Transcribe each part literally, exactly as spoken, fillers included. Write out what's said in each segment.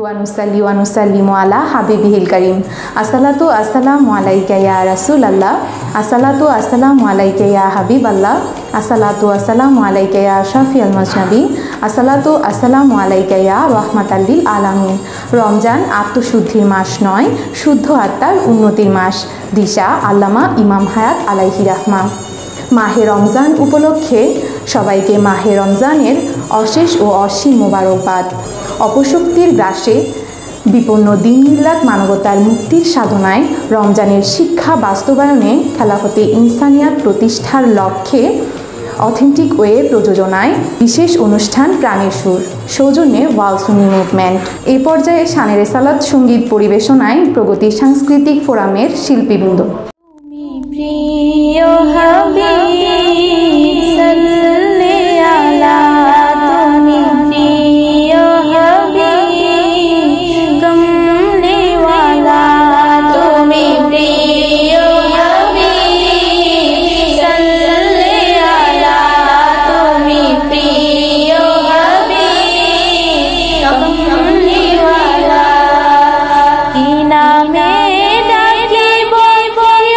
ওয়া নুসাল্লি ওয়া নুসাল্লিমু আলা হাবিবিহিল কারীম। আসসালাতু আসসালামু আলাইকা ইয়া রাসূলাল্লাহ, আসসালাতু আসসালামু আলাইকা ইয়া হাবিবাল্লাহ, আসসালাতু আসসালামু আলাইকা ইয়া শাফিউল মুজনাবিন, আসসালাতু আসসালামু আলাইকা ইয়া রাহমাতাল লিল আলামিন। রমজান আত্মশুদ্ধির মাস নয়, শুদ্ধ আত্মার উন্নতির মাস। দিশা আল্লামা ইমাম হায়াত আলাইহি রাহমা। মাহে রমজান উপলক্ষে সবাইকে মাহে রমজানের অশেষ ও অসীম মোবারকবাদ। অপশক্তির গ্রাসে বিপন্ন দিন মিল্লাত মানবতার মুক্তির সাধনায় রমজানের শিক্ষা বাস্তবায়নে খেলাফতে ইনসানিয়াত প্রতিষ্ঠার লক্ষ্যে অথেন্টিক ওয়ে প্রযোজনায় বিশেষ অনুষ্ঠান প্রাণের সুর সৌজন্যে ওয়াল সুন্নি মুভমেন্ট। এই পর্যায়ে শানে রেসালাত সঙ্গীত পরিবেশনায় প্রগতি সাংস্কৃতিক ফোরামের শিল্পীবৃন্দ। নামে ডাকি বই বই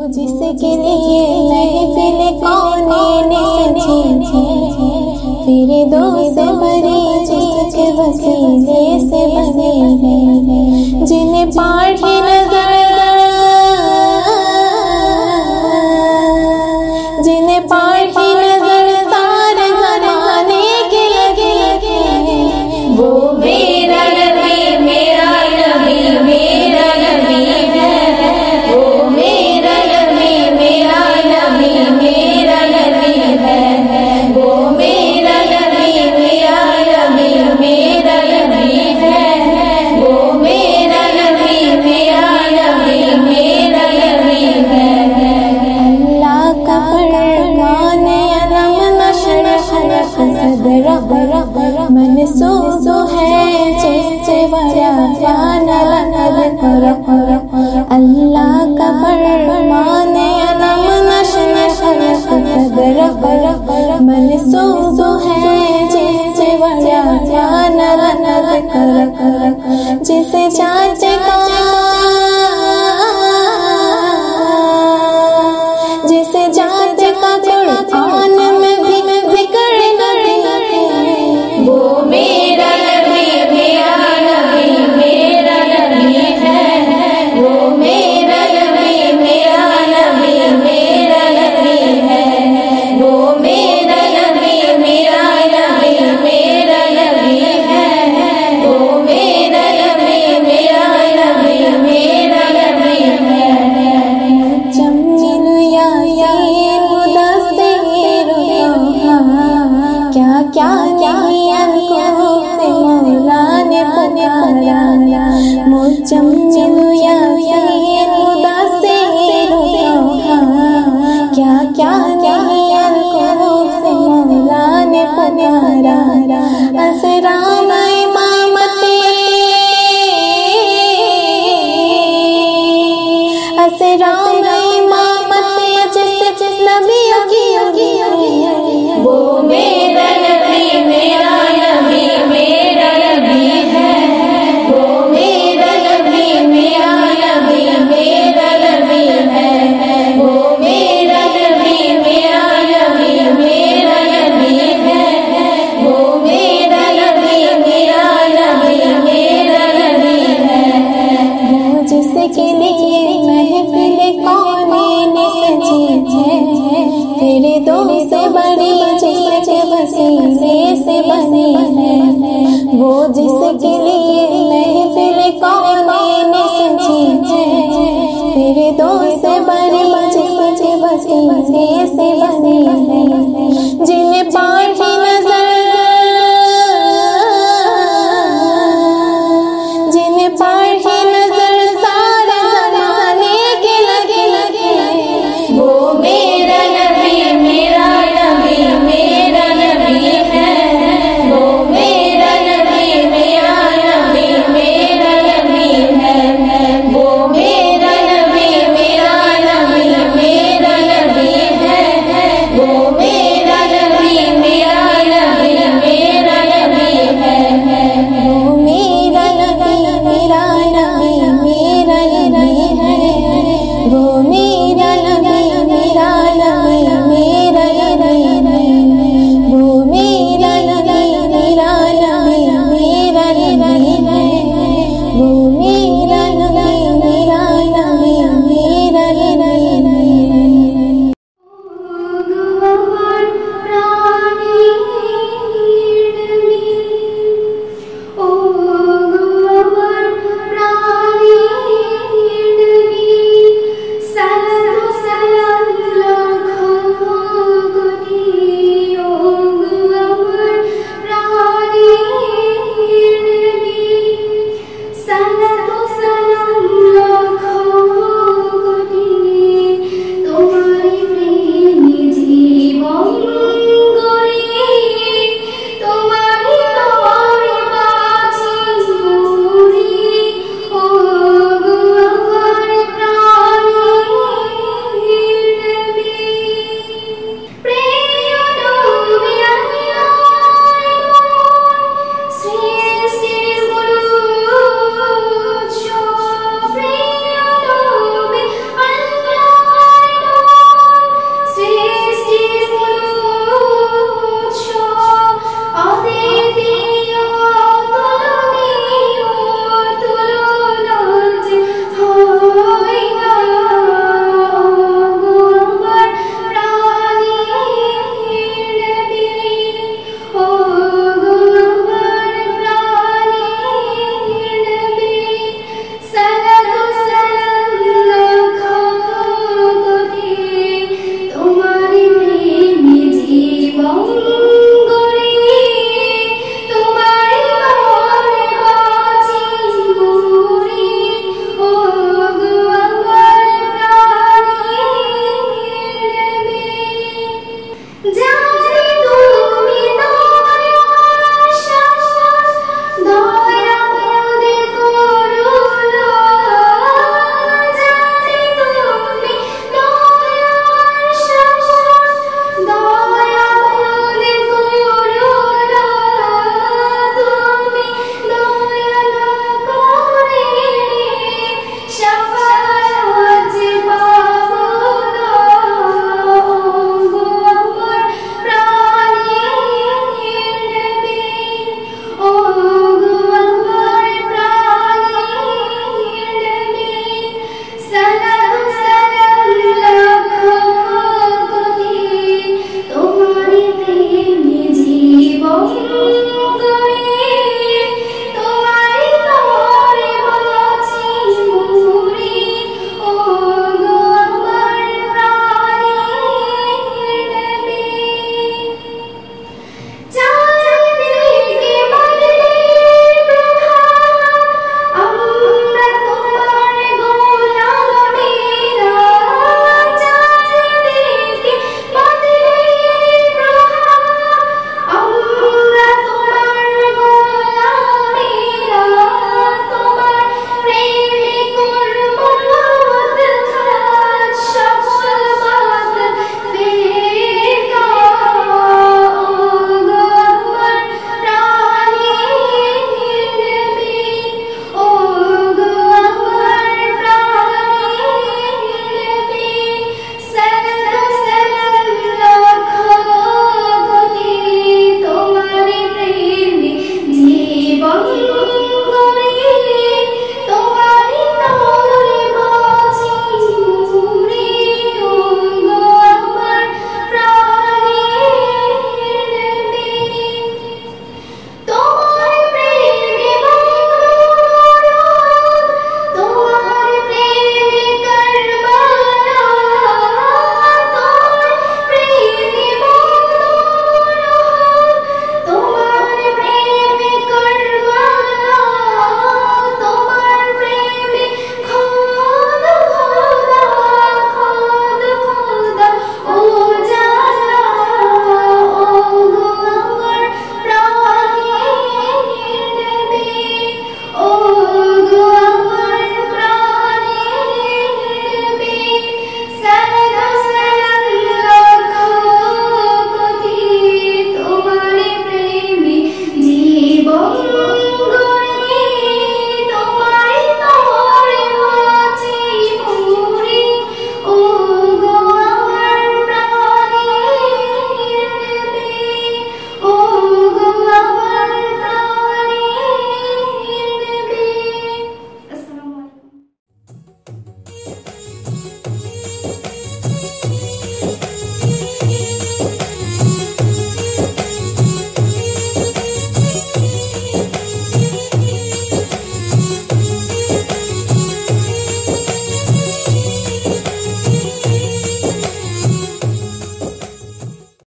जिसके लिए महफिल कौन सजी है, फिर दो से बड़ी जिसके वसीले से बनी है। जिन्हें पाठी नजर जिन्हें पाठी नजर सारे जमाने के लगे लगे, वो मेरा नबी मेरा नबी मेरा नबी है। वो मेरा नबी मेरा नबी मेरा नबी है। वो मेरा नबी मेरा नबी मेरा नबी है। वो मेरा नबी मेरा नबी मेरा नबी है। अल्लाह का फरमान अलम नशरह लक सदरक मनसूस है जिससे वरफ़अना लक ज़िक्रक। अल्लाह का फरमान अलम नशरह लक सदरक मनसूस है जिससे वरफ़अना लक ज़िक्रक। जिसे चाहते का जिसे जाते का कुरान में भी जिक्र नहीं है, वो मेरा नबी मेरा नबी मेरा नबी है। वो मेरा नबी मेरा नबी मेरा नबी है। वो मेरा नबी मेरा नबी मेरा नबी है। वो मेरा नबी मेरा नबी मेरा नबी है। जमीन यासीन मुदस्सिर क्या क्या नहीं अल्कों से मौला ने पुकारा। मुजम्मिल यासीन मुदस्सिर क्या क्या नहीं अल्कों से मौला ने पुकारा। असराम इमामती असराम इमामती जिस जिस नबी की वो मेरा नबी मेरा नबी मेरा नबी है। वो मेरा नबी मेरा नबी मेरा नबी है। वो मेरा नबी मेरा नबी मेरा नबी है। वो मेरा नबी मेरा नबी मेरा नबी है। वो जिसके लिए महफिल कौन सजी है, फिर दो से बड़ी जिसके वसीले से बनी है। वो जिसके लिए महफिल कौन सजी है, फिर दो से बड़ी जिसके वसीले से बनी है। जिन्हें पाठी नजर जिन्हें पाठी नजर सारे जमाने के लगे लगे, वो मेरा नबी मेरा नबी मेरा नबी है। वो मेरा नबी मेरा नबी मेरा नबी है। वो मेरा नबी मेरा नबी मेरा नबी है। वो मेरा नबी मेरा नबी मेरा नबी है। वो मेरा नबी मेरा नबी मेरा नबी है। वो